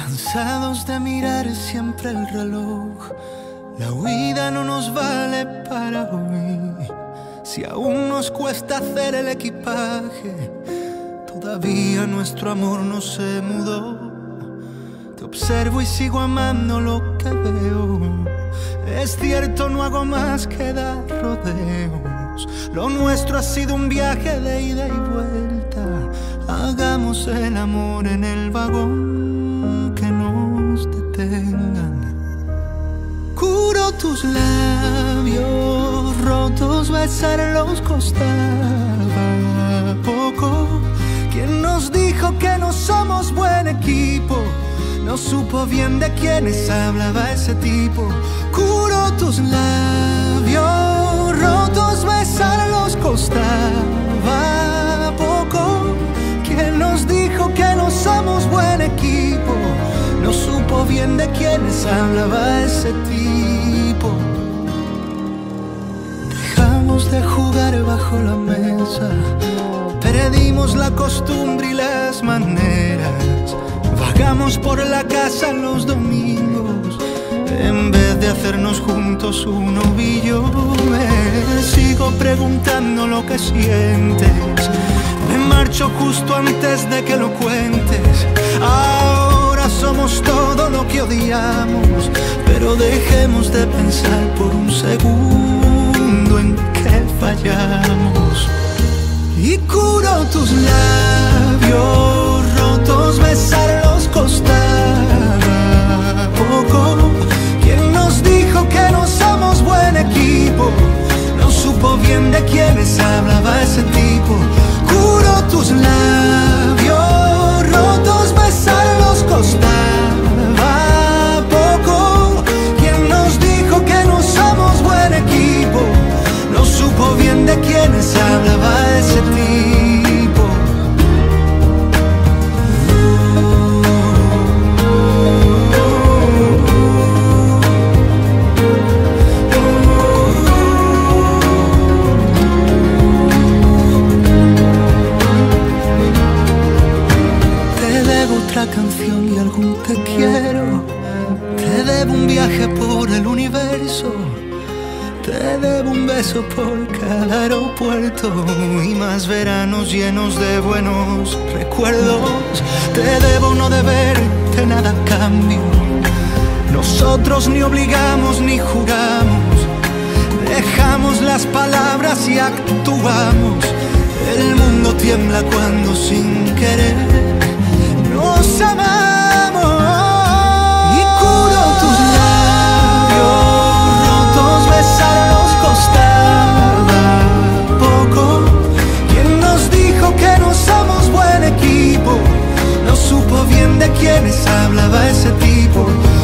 Cansados de mirar siempre el reloj, la huida no nos vale para hoy. Si aún nos cuesta hacer el equipaje, todavía nuestro amor no se mudó. Te observo y sigo amando lo que veo. Es cierto, no hago más que dar rodeos. Lo nuestro ha sido un viaje de ida y vuelta. Hagamos el amor en el vagón, que nos detengan. Curo tus labios rotos, besarlos costaba poco. ¿Quién nos dijo que no somos buen equipo? No supo bien de quiénes hablaba ese tipo. Curo tus labios rotos, besarlos costaba poco. ¿Quién nos dijo que no somos buen equipo? No supo bien de quiénes hablaba ese tipo. Dejamos de jugar bajo la mesa, perdimos la costumbre y las maneras. Vagamos por la casa los domingos, en vez de hacernos juntos un ovillo. Me sigo preguntando lo que sientes, me marcho justo antes de que lo cuentes. Ahora somos todo lo que odiamos, pero dejemos de pensar por un segundo en que fallamos. Y curo tus labios rotos, besarlos costaba poco. ¿Quién nos dijo que no somos buen equipo? No supo bien de quiénes hablaba ese tipo. Curo tus labios rotos, besarlos costaba poco. ¿Quién nos dijo que no somos buen equipo? No supo bien de quiénes hablaba ese tipo. Te debo otra canción y algún te quiero. Te debo un viaje por el universo. Te debo un beso por cada aeropuerto y más veranos llenos de buenos recuerdos. Te debo no deberte nada a cambio. Nosotros ni obligamos ni jugamos. Dejamos las palabras y actuamos. El mundo tiembla cuando sin querer nos amamos. Y curo tus labios, besarlos costaba poco. ¿Quién nos dijo que no somos buen equipo? No supo bien de quiénes hablaba ese tipo.